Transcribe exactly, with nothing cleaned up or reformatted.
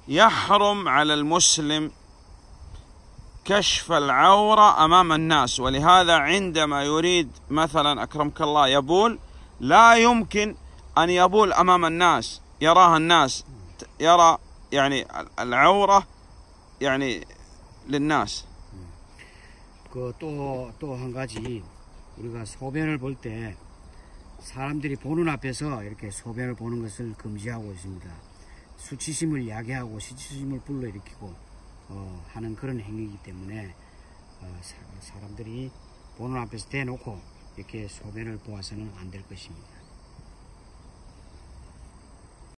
يحرم على المسلم كشف العورة أمام الناس، ولهذا عندما يريد مثلا أكرمك الله يبول لا يمكن أن يبول أمام الناس يراها الناس، يرى يعني العورة يعني للناس. 그 또 또 한 가지, 우리가 소변을 볼 때 사람들이 보는 앞에서 이렇게 소변을 보는 것을 금지하고 있습니다. 수치심을 야기하고 수치심을 불러일으키고 어, 하는 그런 행위이기 때문에 어, 사, 사람들이 보는 앞에서 대놓고 이렇게 소변을 보아서는 안 될 것입니다.